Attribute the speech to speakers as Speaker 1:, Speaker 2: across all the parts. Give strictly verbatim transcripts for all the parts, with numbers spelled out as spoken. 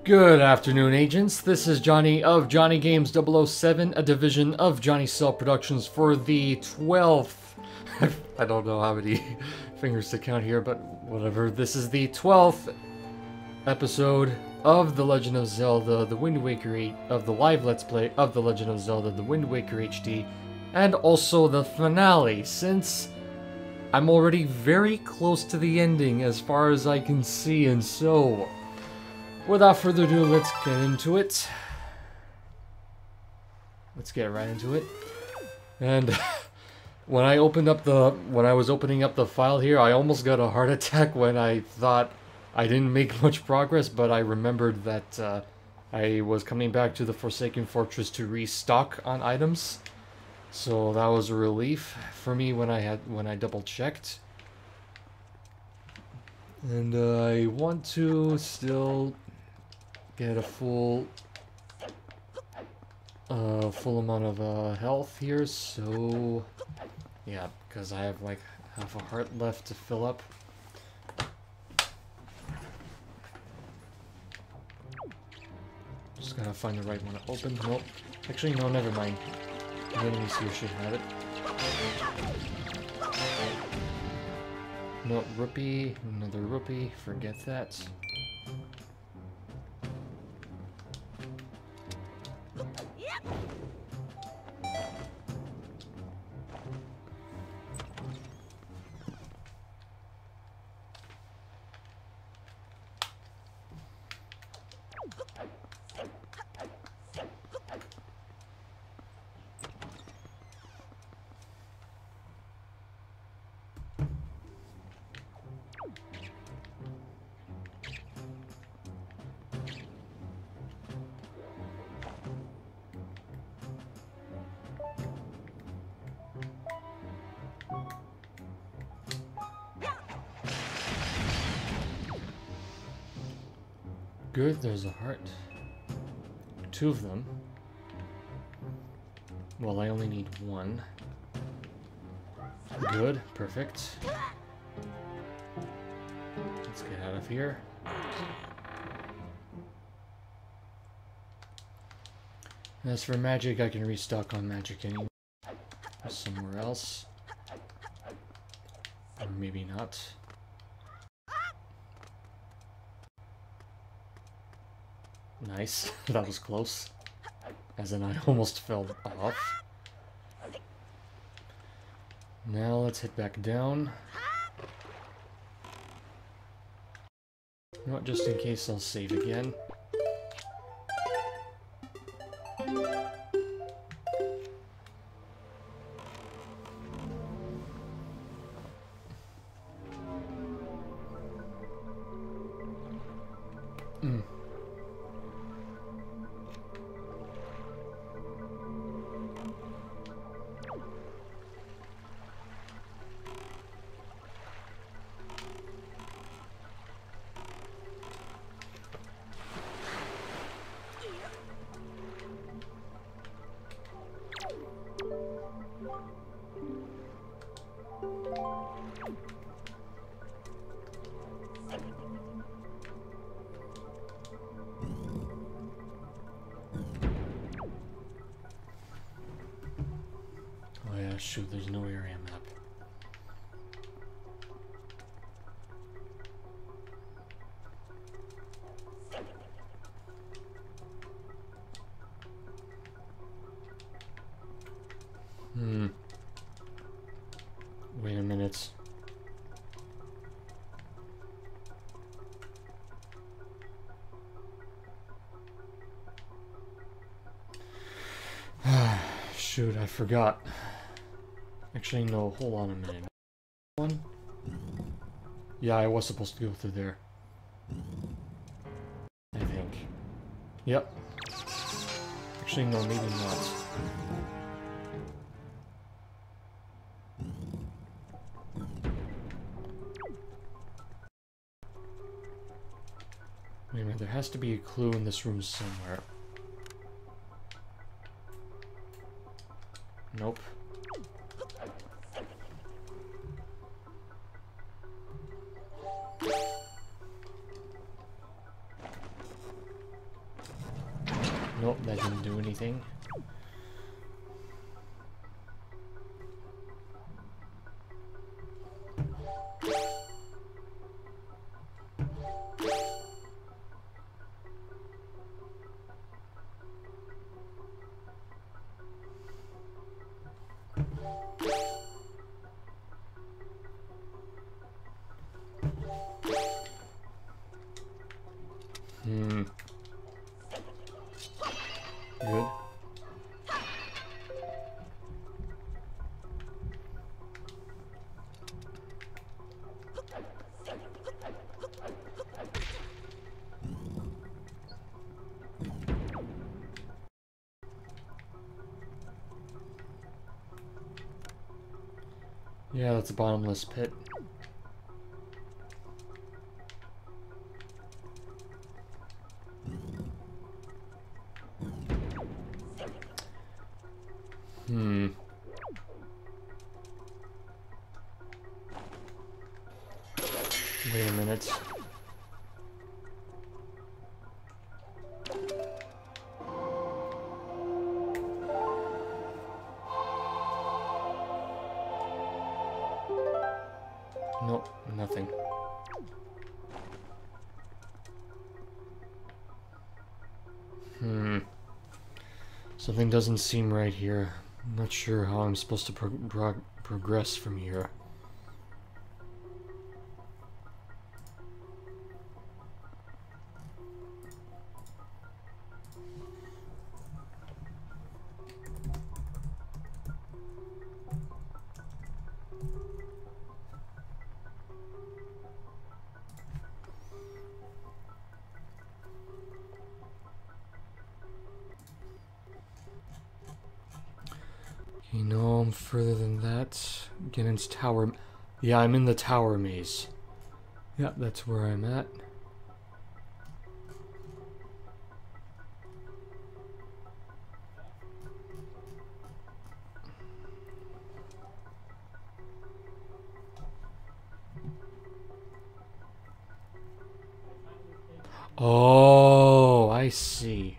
Speaker 1: Good afternoon, agents. This is Johnny of Johnny Games double oh seven, a division of Johnny Cell Productions for the twelfth. I don't know how many fingers to count here, but whatever. This is the twelfth episode of The Legend of Zelda, The Wind Waker eight, of the live Let's Play of The Legend of Zelda, The Wind Waker H D, and also the finale, since I'm already very close to the ending as far as I can see, and so without further ado, let's get into it. Let's get right into it. And when I opened up the when I was opening up the file here, I almost got a heart attack when I thought I didn't make much progress, but I remembered that uh, I was coming back to the Forsaken Fortress to restock on items. So that was a relief for me when I had when I double checked. And uh, I want to still get a full uh, full amount of uh, health here, so yeah, because I have like half a heart left to fill up. Just gotta find the right one to open. Nope. Actually, no, never mind. The enemies here should have it. No, rupee, another rupee, forget that. Good, there's a heart. Two of them. Well, I only need one. Good, perfect. Let's get out of here. As for magic, I can restock on magic anyway. Somewhere else. Or maybe not. Nice. That was close. As in, I almost fell off. Now let's head back down. You know what, just in case I'll save again. Hmm. Oh yeah, shoot, there's no area map. Hmm. Wait a minute. Shoot, I forgot. Actually, no, hold on a minute. One? Yeah, I was supposed to go through there. I think. Yep. Actually, no, maybe not. Wait a minute, there has to be a clue in this room somewhere. Nope. that didn't do anything. Hmm. Good. Yeah, that's a bottomless pit. Hmm. Wait a minute. Nope, nothing. Hmm. Something doesn't seem right here. I'm not sure how I'm supposed to pro pro progress from here. You know, I'm further than that. Get into tower. Yeah, I'm in the tower maze. Yeah, that's where I'm at. Oh, I see.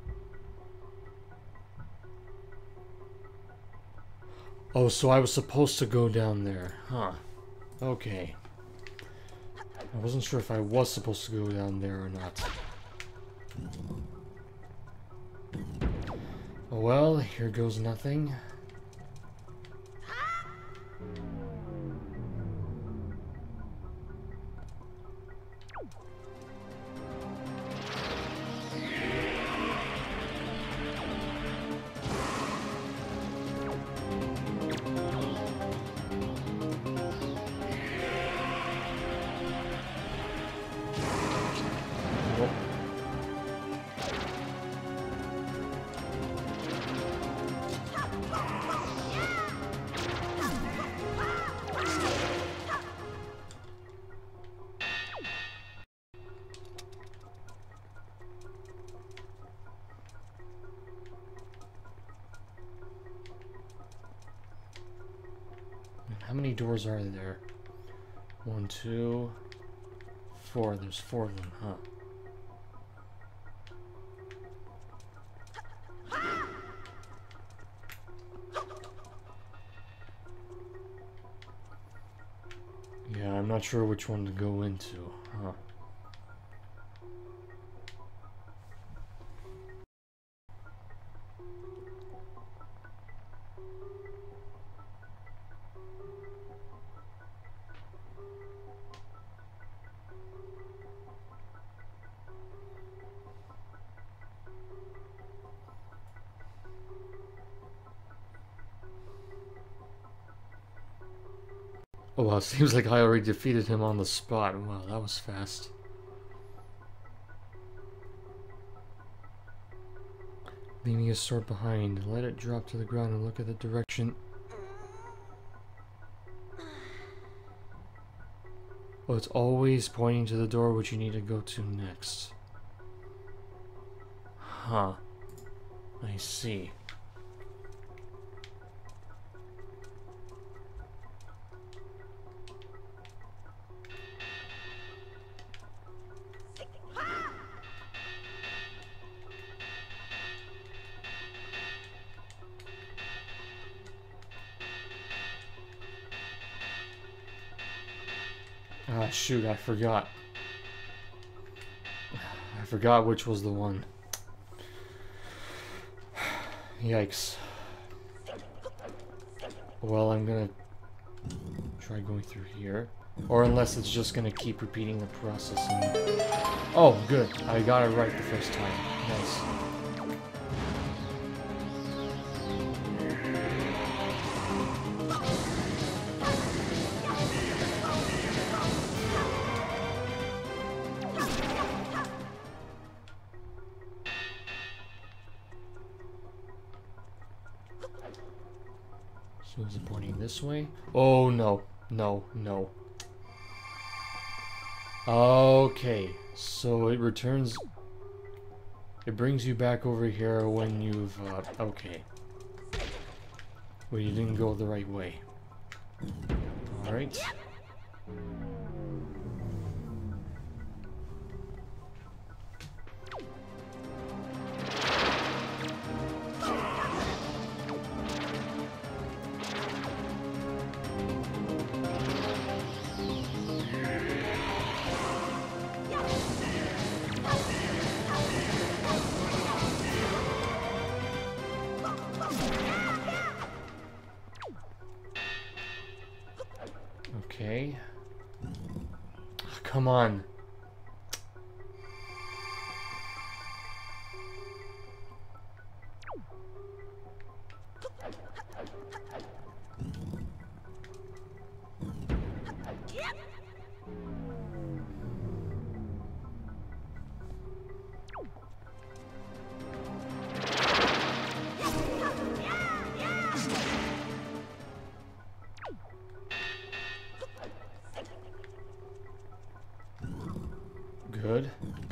Speaker 1: Oh, so I was supposed to go down there, huh? Okay. I wasn't sure if I was supposed to go down there or not. Oh well, here goes nothing. How many doors are there? One, two, four. There's four of them, huh? Yeah, I'm not sure which one to go into, huh? Oh wow, seems like I already defeated him on the spot. Wow, that was fast. Leaving his sword behind. Let it drop to the ground and look at the direction. Oh, it's always pointing to the door which you need to go to next. Huh. I see. Ah, shoot, I forgot. I forgot which was the one. Yikes. Well, I'm gonna try going through here. Or unless it's just gonna keep repeating the process. And... Oh, good. I got it right the first time. Nice. So is it pointing this way? Oh no, no, no. Okay, so it returns, it brings you back over here when you've, uh, okay. Well, you didn't go the right way. Alright. Okay. Oh, come on. Good.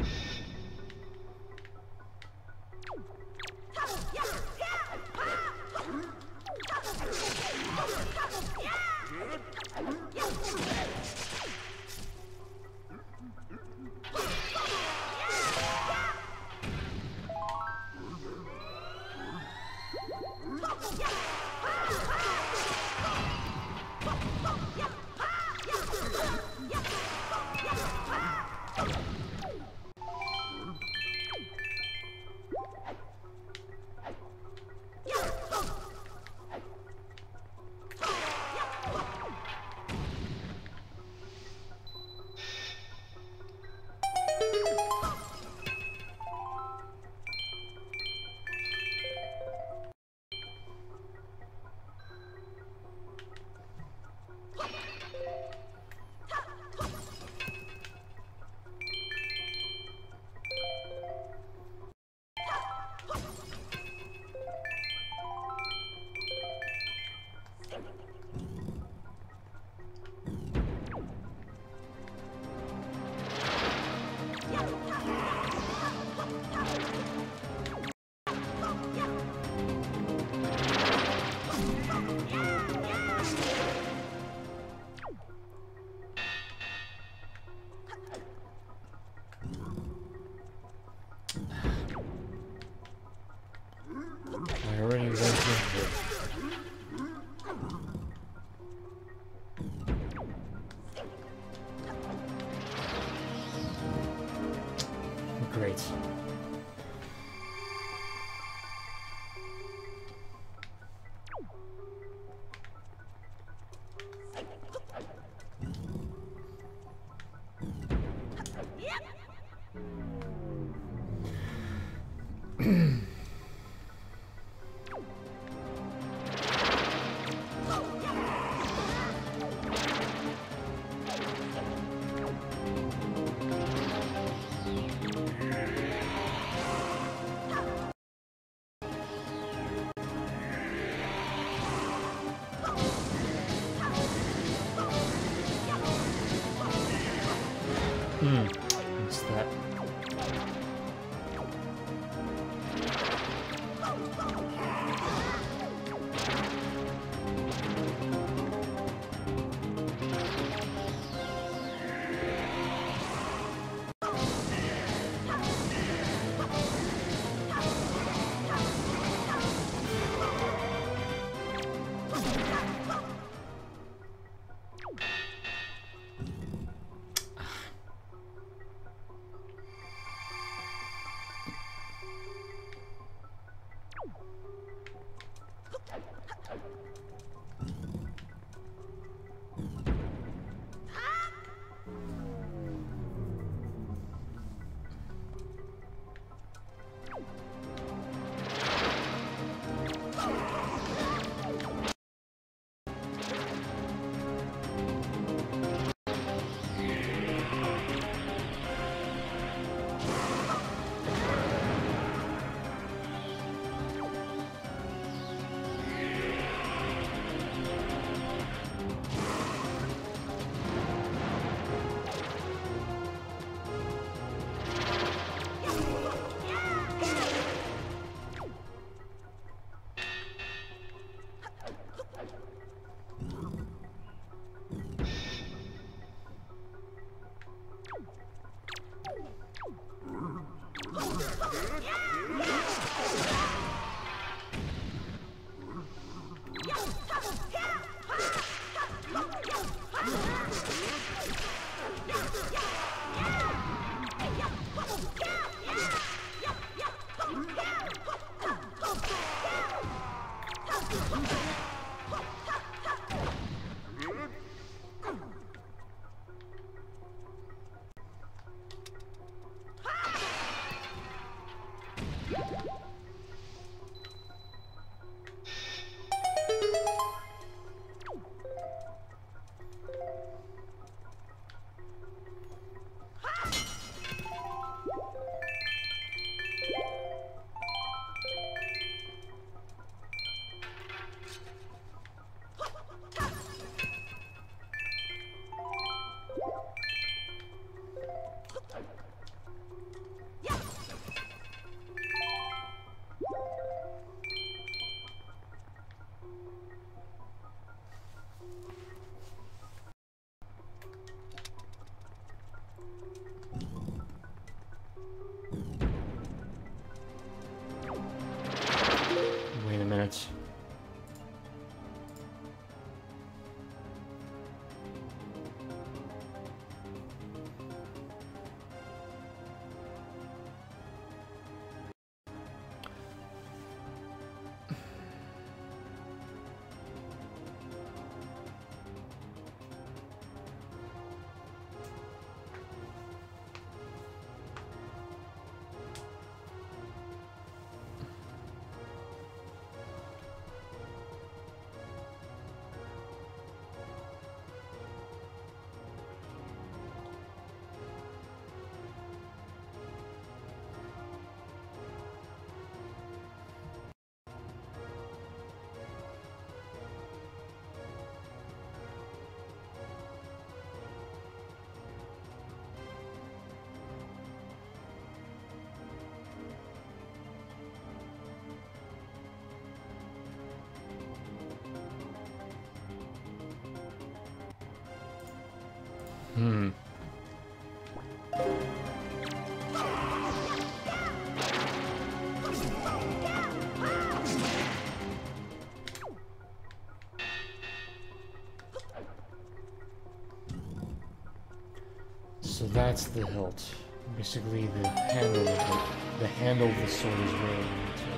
Speaker 1: I already went in here. Great. Hmm. So that's the hilt. Basically, the handle of it. The handle of the sword is where we need to.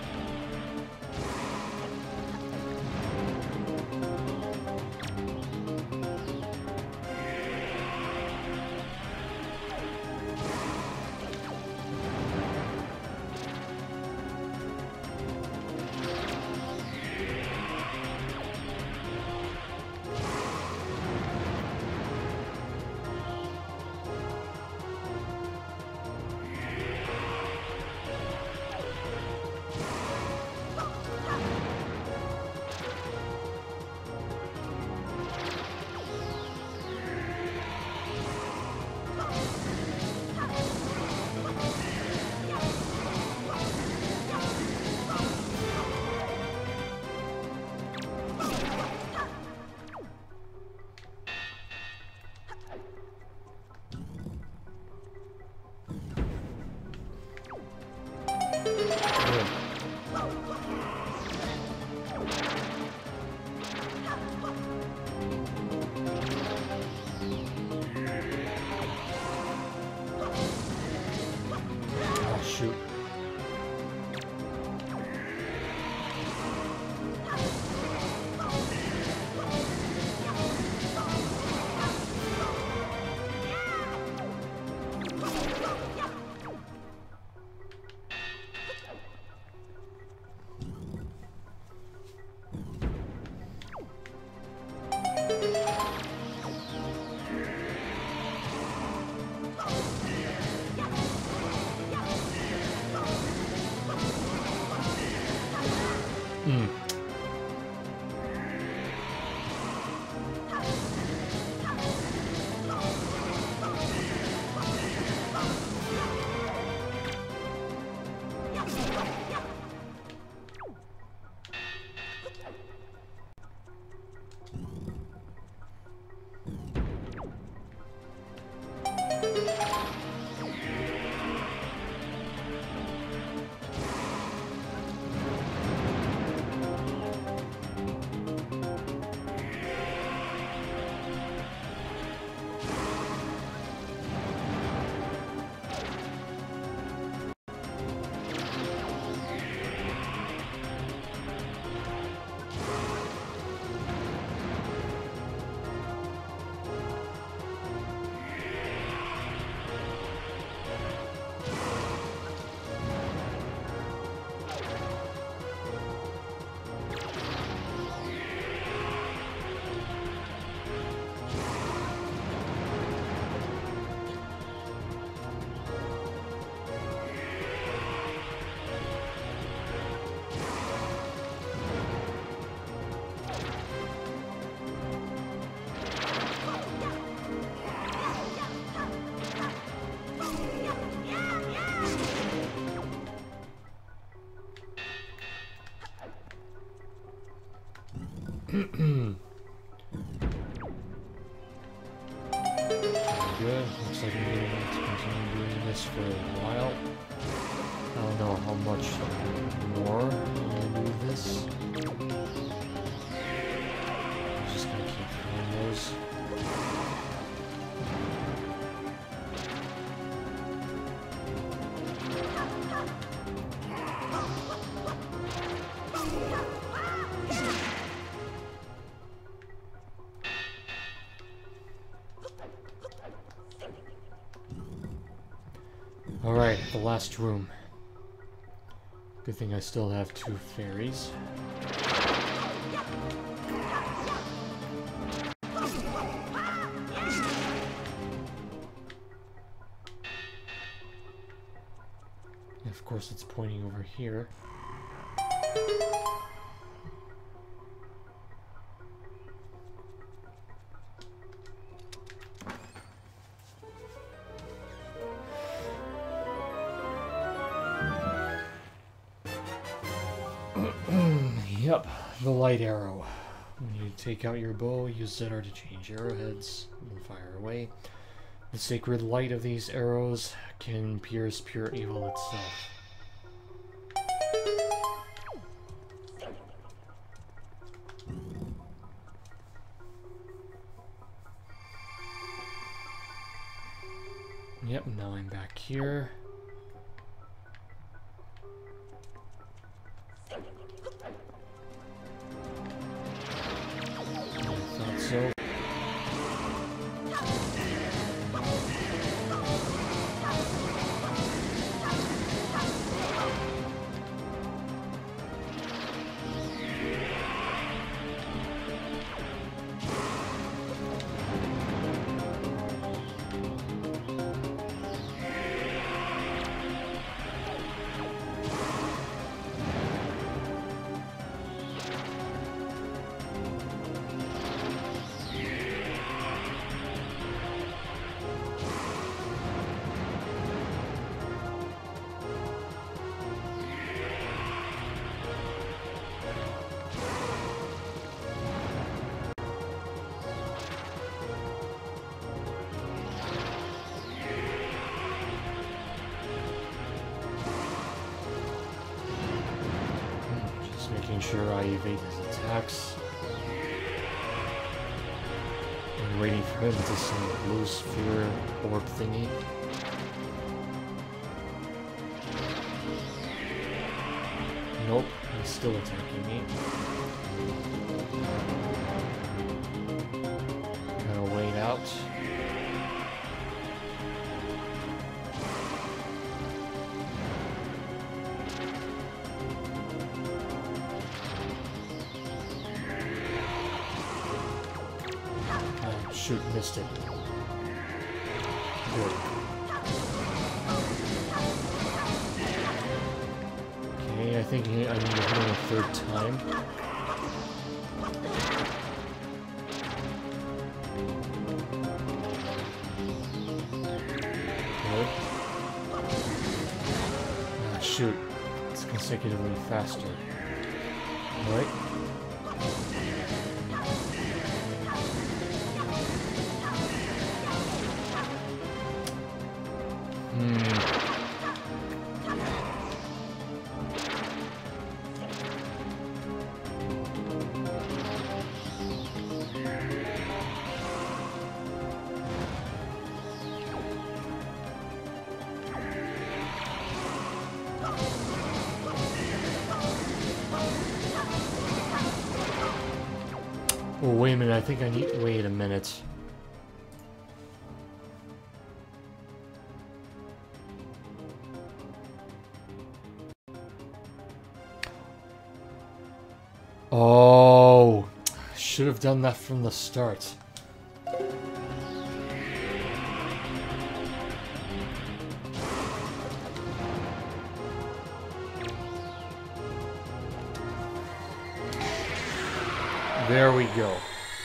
Speaker 1: Good. Looks like we're going to continue doing this for a while. I don't know how much more I'm going to do this. I'm just going to keep throwing those. Alright, the last room. Good thing I still have two fairies. And of course it's pointing over here. Yep, the light arrow. We need take out your bow, use Z R to change arrowheads, and fire away. The sacred light of these arrows can pierce pure evil itself. Yep, now I'm back here. I thought so. Making sure I evade his attacks. And waiting for him to send a blue sphere orb thingy. Nope, he's still attacking me. Gotta wait out. Shoot, missed it. Good. Okay, I think I need to hit him a third time. Good. Ah, shoot. It's consecutively faster. Alright. Oh, wait a minute, I think I need- wait a minute. Oh, should have done that from the start. There we go.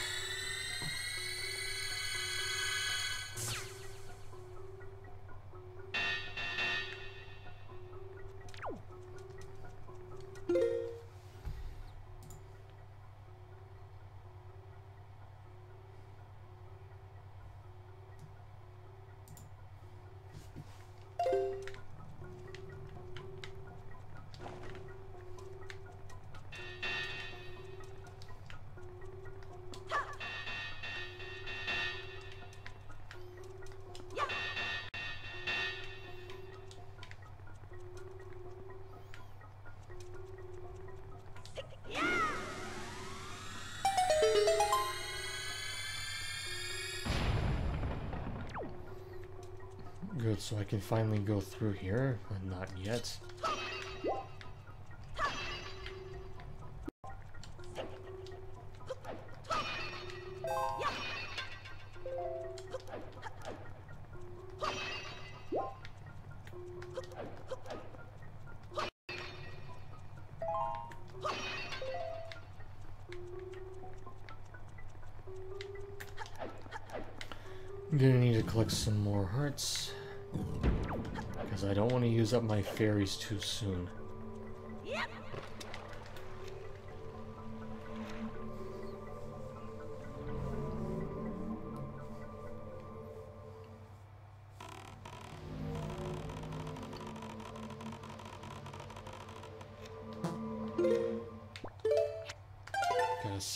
Speaker 1: Good, so I can finally go through here, but not yet. I'm gonna need to collect some more hearts, because I don't want to use up my fairies too soon.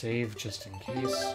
Speaker 1: save just in case.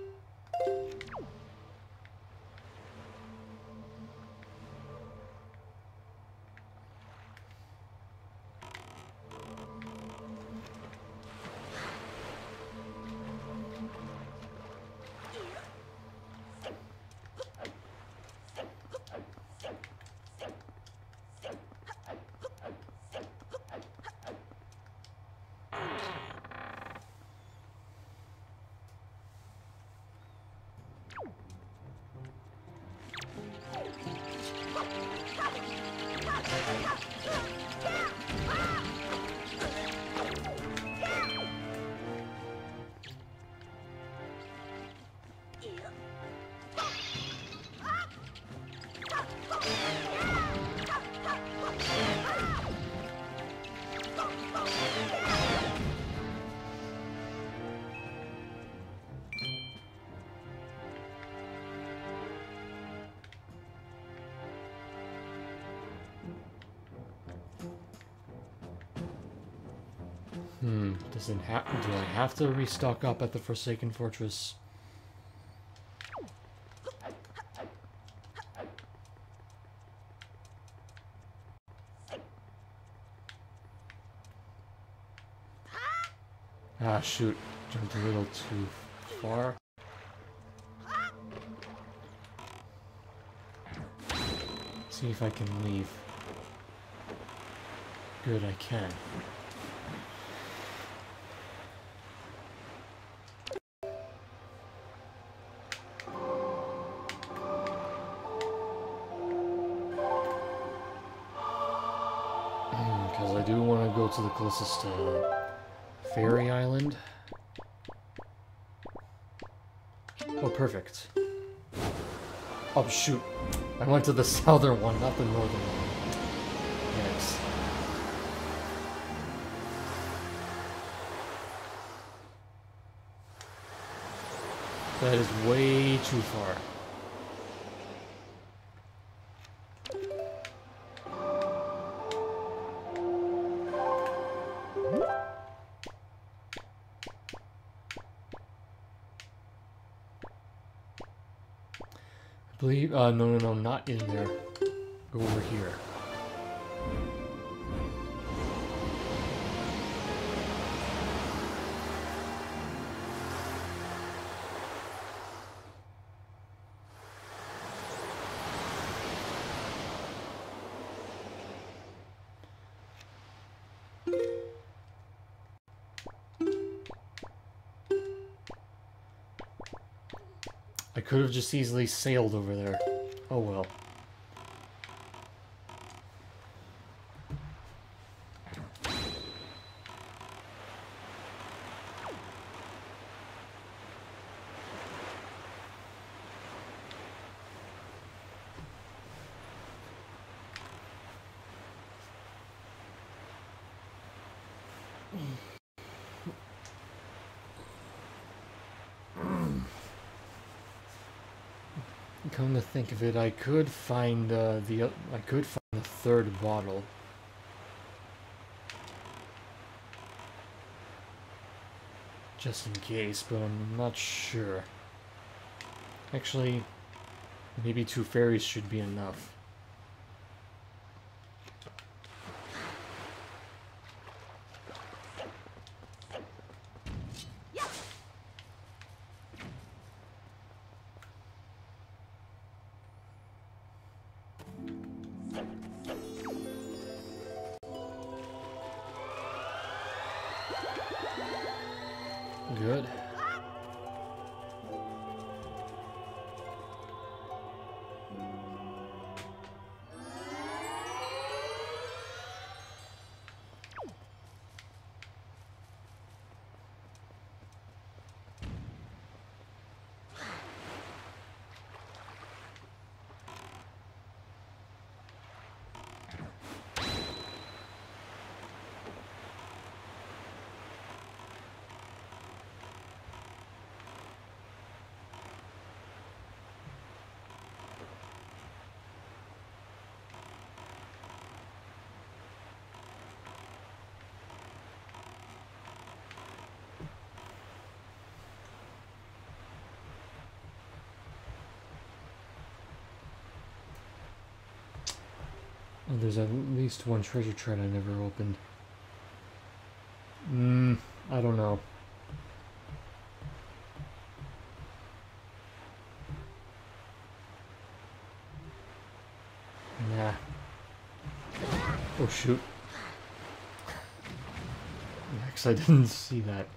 Speaker 1: Hmm, does it ha- do I have to restock up at the Forsaken Fortress? Ah, shoot. Jumped a little too far. See if I can leave. Good, I can. Because I do want to go to the closest uh, Fairy Island. Oh, perfect. Oh, shoot. I went to the southern one, not the northern one. Yes. That is way too far. I believe, uh, no, no, no, not in there. Go over here. I could have just easily sailed over there. Oh well. Come to think of it, I could find uh, the uh, I could find the third bottle. Just in case, but I'm not sure. Actually, maybe two fairies should be enough. Good. Oh, there's at least one treasure chart I never opened. Hmm, I don't know. Nah. Oh shoot. Next, I didn't see that.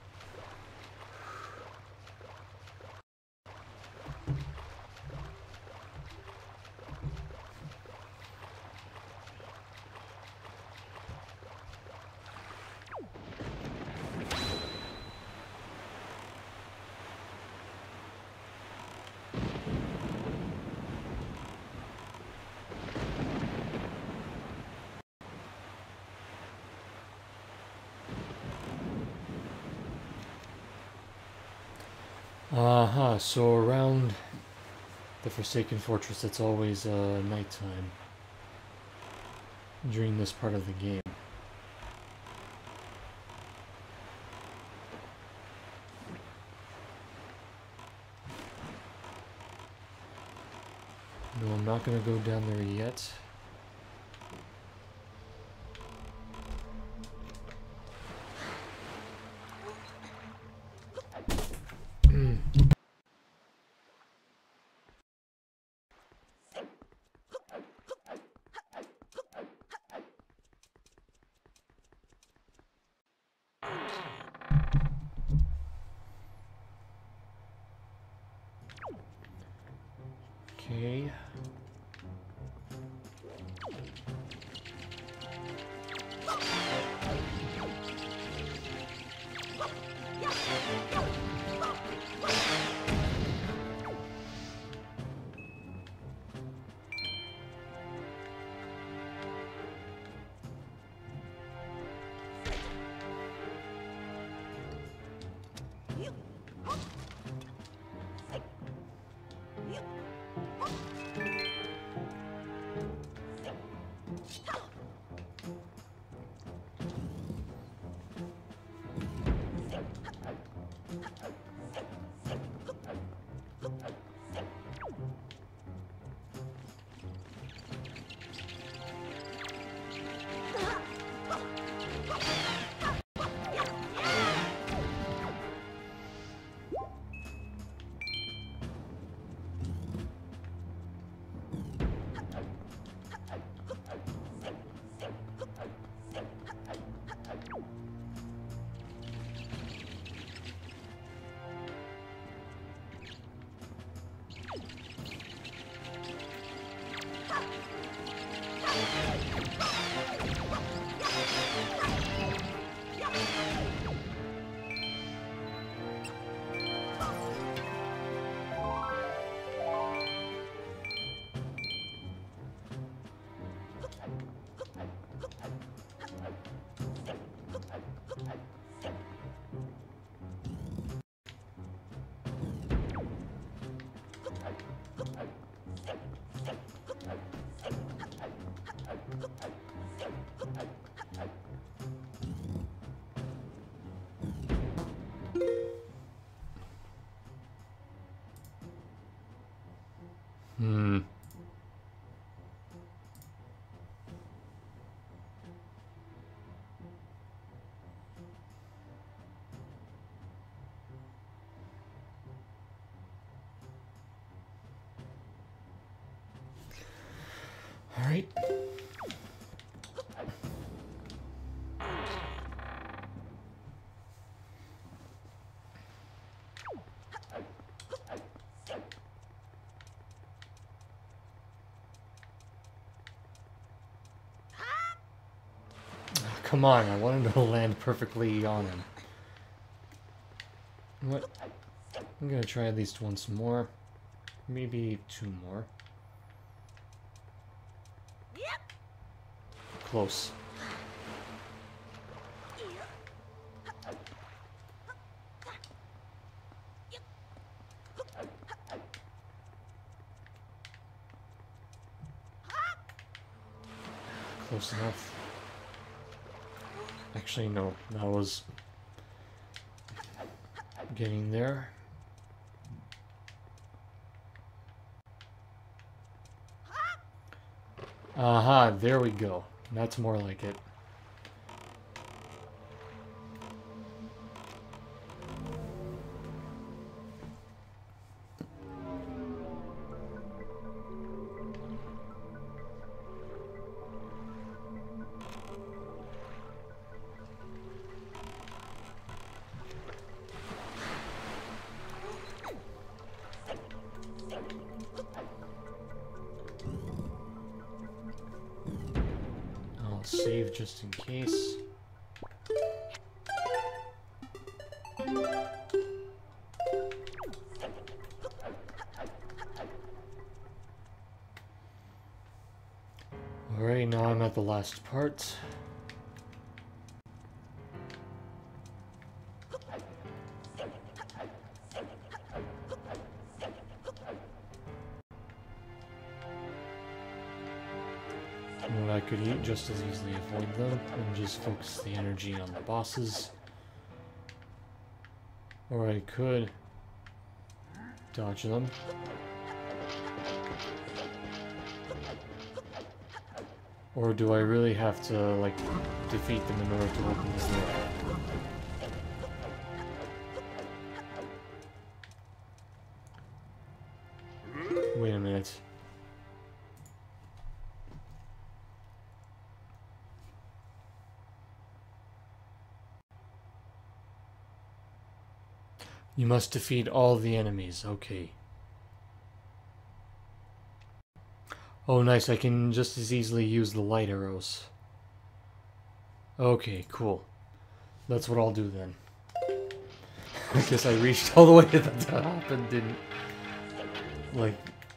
Speaker 1: Uh-huh, so around the Forsaken Fortress, it's always uh, nighttime during this part of the game. No, I'm not gonna go down there yet. Okay. Hmm. All right. Come on, I wanted to land perfectly on him. What? I'm gonna try at least once more. Maybe two more. Close. Close enough. Actually, no, that was getting there. Aha, there we go. That's more like it. Save just in case. Alright, now I'm at the last part. What I could eat just as easily avoid them and just focus the energy on the bosses. Or I could dodge them. Or do I really have to, like, defeat them in order to open this door? Wait a minute. You must defeat all the enemies. Okay. Oh, nice. I can just as easily use the light arrows. Okay, cool. That's what I'll do then. I guess I reached all the way to the top and didn't... Like...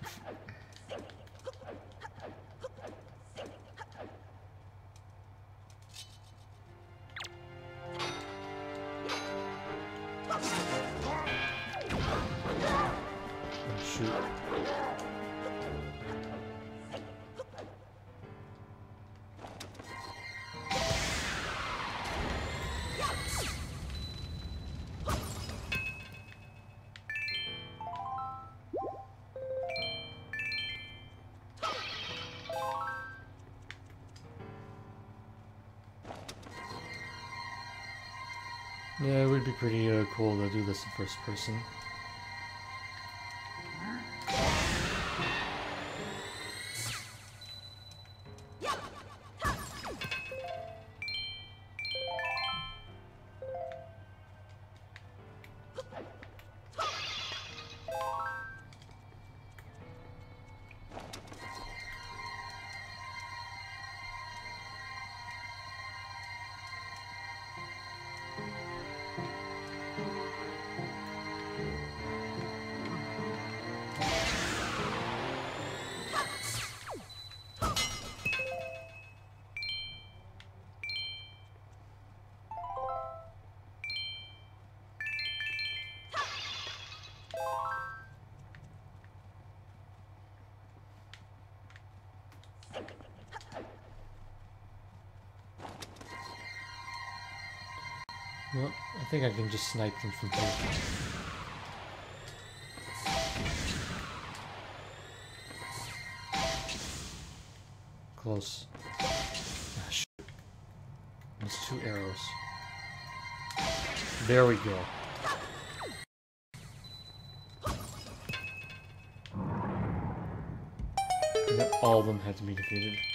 Speaker 1: Yeah, it would be pretty uh, cool to do this in first person. Well, I think I can just snipe them from here. Close. Ah, shit. There's two arrows. There we go. Yep, all of them had to be defeated.